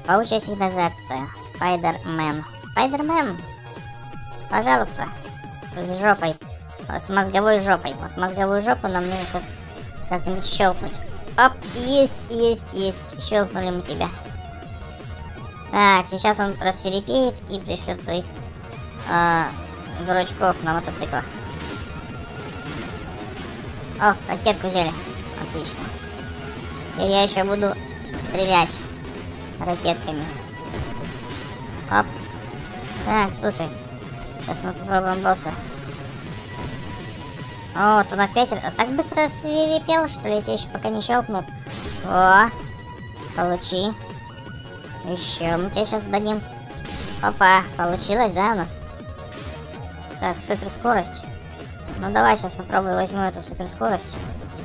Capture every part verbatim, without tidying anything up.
Паучья сигнализация. Спайдермен. Спайдермен. Пожалуйста. С жопой. С мозговой жопой. Вот мозговую жопу нам нужно сейчас как-нибудь щелкнуть. Оп, есть, есть, есть. Щелкнули мы тебя. Так, и сейчас он рассверепеет и пришлет своих э, дурачков на мотоциклах. О, ракетку взяли. Отлично. Теперь я еще буду стрелять ракетками. Оп. Так, слушай. Сейчас мы попробуем босса. О, вот он опять... А так быстро свирепел, что ли? Я тебе еще пока не щелкнул. О, получи. Еще мы тебе сейчас дадим. Опа, получилось, да, у нас? Так, суперскорость. Ну давай сейчас попробую возьму эту суперскорость.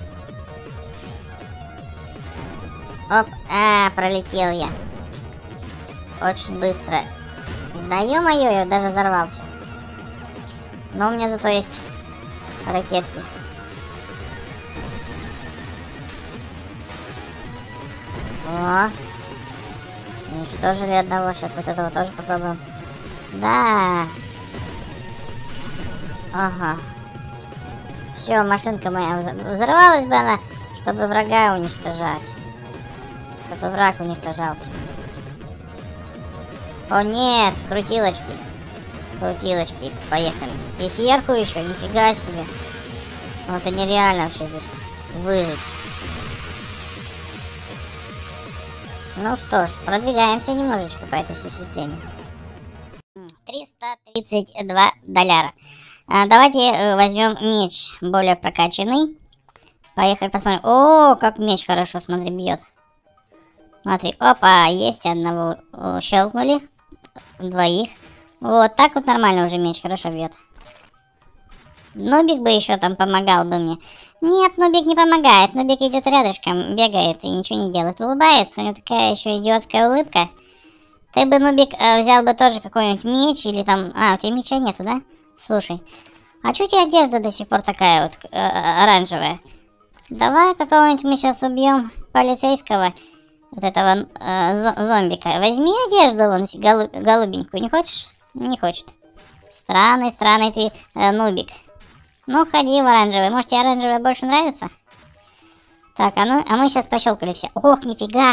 Оп, а, пролетел я. Очень быстро. Да ё-моё, я даже взорвался. Но у меня зато есть ракетки. О, уничтожили одного. Сейчас вот этого тоже попробуем. Да. Ага. Все, машинка моя взорвалась бы она, чтобы врага уничтожать. Чтобы враг уничтожался. О нет, крутилочки. Крутилочки, поехали. И сверху еще, нифига себе. Ну, это нереально вообще здесь выжить. Ну что ж, продвигаемся немножечко по этой системе. триста тридцать два доллара. А, давайте э, возьмем меч более прокачанный. Поехали посмотрим. О, как меч хорошо, смотри, бьет. Смотри, опа, есть одного. О, щелкнули. Двоих. Вот так вот нормально уже меч хорошо бьет. Нубик бы еще там помогал бы мне. Нет, Нубик не помогает. Нубик идет рядышком, бегает и ничего не делает. Улыбается. У него такая еще идиотская улыбка. Ты бы, Нубик, взял бы тоже какой-нибудь меч или там... А, у тебя меча нету, да? Слушай. А чё у тебя одежда до сих пор такая вот э, оранжевая? Давай какого-нибудь мы сейчас убьем полицейского. Вот этого э, зомбика. Возьми одежду вон голуб, голубенькую. Не хочешь? Не хочет. Странный, странный ты э, нубик. Ну, ходи в оранжевый. Может, тебе оранжевый больше нравится? Так, а, ну, а мы сейчас пощелкали все. Ох, нифига.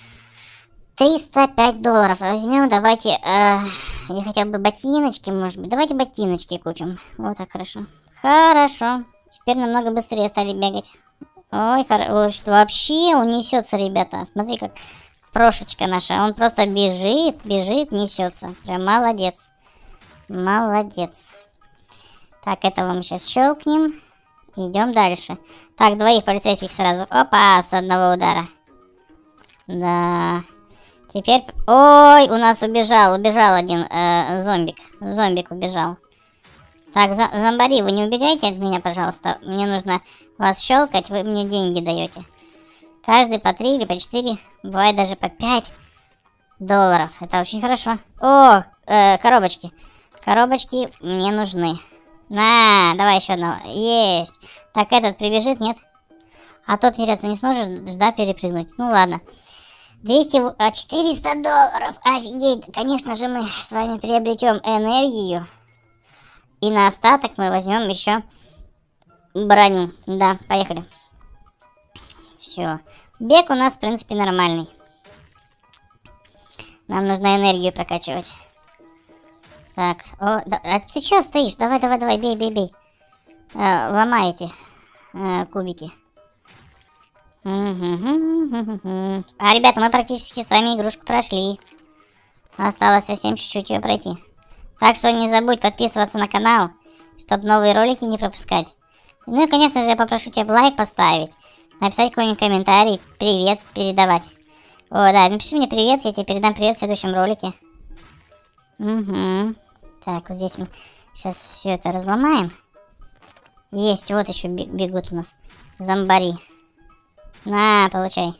триста пять долларов. Возьмем, давайте... Э, я хотел бы ботиночки, может быть. Давайте ботиночки купим. Вот так, хорошо. Хорошо. Теперь намного быстрее стали бегать. Ой, хорошо. Вообще унесется, ребята. Смотри, как прошечка наша. Он просто бежит, бежит, несется. Прям молодец. Молодец. Так, этого мы сейчас щелкнем. Идем дальше. Так, двоих полицейских сразу. Опа, с одного удара. Да. Теперь... Ой, у нас убежал, убежал один э, зомбик. Зомбик убежал. Так, зомбари, вы не убегайте от меня, пожалуйста. Мне нужно вас щелкать, вы мне деньги даете. Каждый по три или по четыре, бывает даже по пять долларов. Это очень хорошо. О, э, коробочки. Коробочки мне нужны. На, давай еще одного. Есть. Так, этот прибежит, нет? А тот, интересно, не сможет жда перепрыгнуть. Ну ладно. двести, а четыреста долларов. Офигеть. Конечно же, мы с вами приобретем энергию. И на остаток мы возьмем еще броню. Да, поехали. Все. Бег у нас, в принципе, нормальный. Нам нужно энергию прокачивать. Так, о, да, а ты что стоишь? Давай, давай, давай, бей, бей, бей. Э, ломай эти э, кубики. А, ребята, мы практически с вами игрушку прошли. Осталось совсем чуть-чуть ее пройти. Так что не забудь подписываться на канал, чтобы новые ролики не пропускать. Ну и, конечно же, я попрошу тебя лайк поставить, написать какой-нибудь комментарий, привет передавать. О, да, напиши мне привет, я тебе передам привет в следующем ролике. Угу. Так, вот здесь мы сейчас все это разломаем. Есть, вот еще бегут у нас зомбари. На, получай.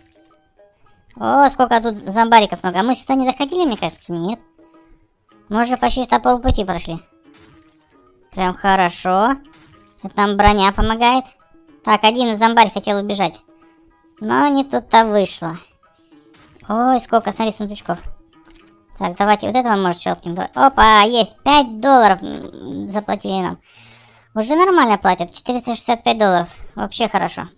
О, сколько тут зомбариков много. А мы сюда не доходили, мне кажется? Нет. Мы уже почти что полпути прошли. Прям хорошо. Это нам броня помогает. Так, один зомбарь хотел убежать. Но не тут-то вышло. Ой, сколько, смотри, сундучков. Так, давайте вот этого, может, щелкнем. Опа, есть, пять долларов заплатили нам. Уже нормально платят, четыреста шестьдесят пять долларов. Вообще хорошо.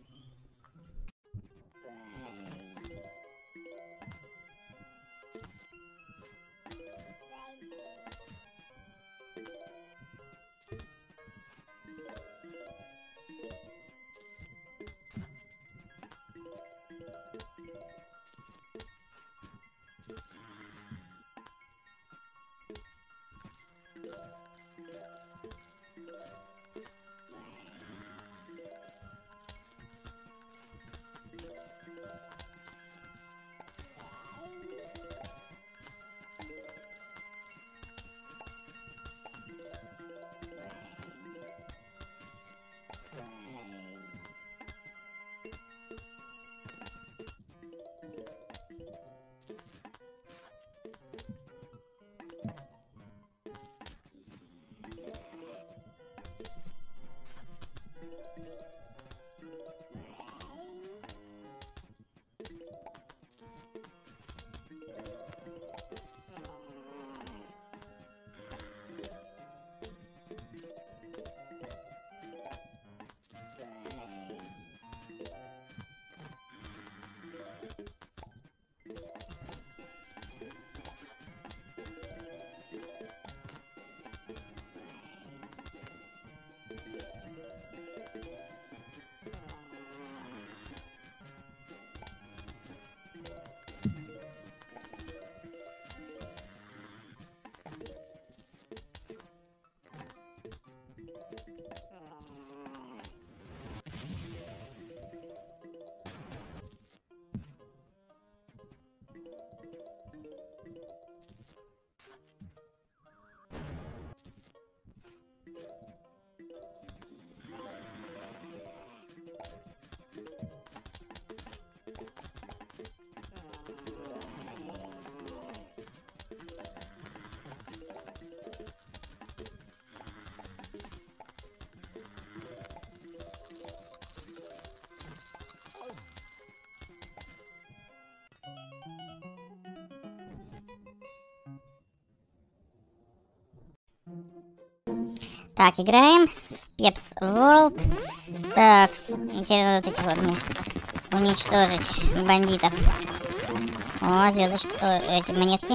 Так, играем. Пепс World. Так, теперь надо вот этих вот мне уничтожить бандитов. О, звездочка, о, эти монетки.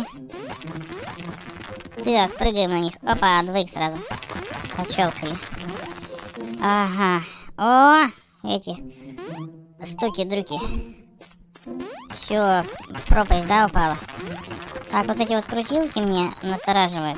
Так, прыгаем на них. Опа, двоих сразу. Отщелкали. Ага. О, эти штуки-дрюки. Все, в пропасть, да, упала? Так, вот эти вот крутилки мне настораживают.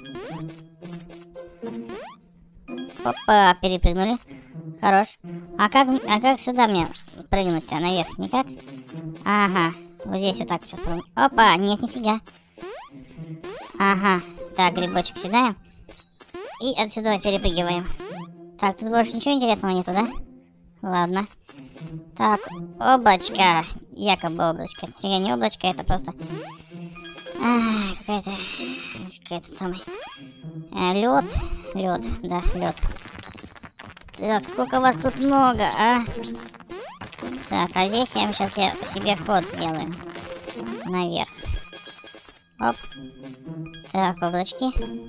Опа, перепрыгнули. Хорош. А как, а как сюда мне прыгнуть-то наверх? Никак? Ага. Вот здесь вот так сейчас прыгну. Опа, нет, нифига. Ага. Так, грибочек съедаем. И отсюда перепрыгиваем. Так, тут больше ничего интересного нету, да? Ладно. Так, облачко. Якобы облачко. Нифига не облачко, это просто... Какая-то... Какая-то самая... Лед. Лед, да, лед. Так, сколько вас тут много, а? Так, а здесь я сейчас я себе ход сделаю. Наверх. Оп. Так, облачки.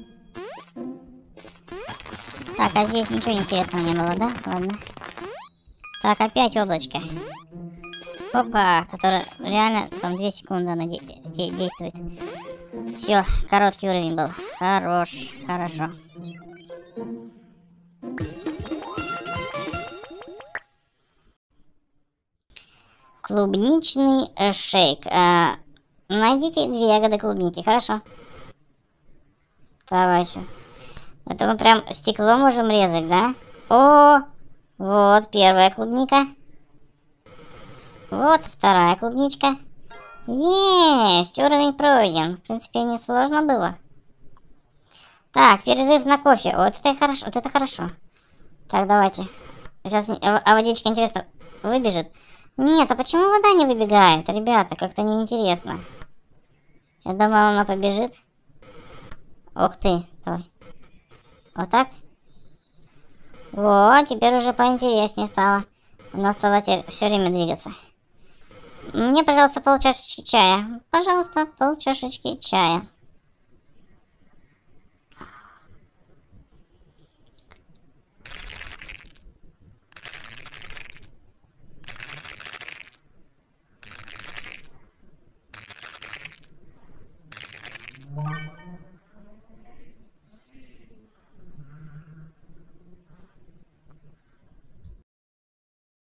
Так, а здесь ничего интересного не было, да? Ладно. Так, опять облачко. Опа, которая реально там две секунды она де де действует. Все, короткий уровень был. Хорош, хорошо. Клубничный шейк. А, найдите две ягоды клубники, хорошо. Давайте. Это мы прям стекло можем резать, да? О, вот первая клубника. Вот вторая клубничка. Есть, уровень пройден. В принципе, не сложно было. Так, перерыв на кофе. Вот это хорошо, вот это хорошо. Так, давайте. Сейчас, а водичка, интересно, выбежит? Нет, а почему вода не выбегает? Ребята, как-то неинтересно. Я думала, она побежит. Ух ты, давай. Вот так. Вот, теперь уже поинтереснее стало. Она стала все время двигаться. Мне, пожалуйста, полчашечки чая. Пожалуйста, полчашечки чая.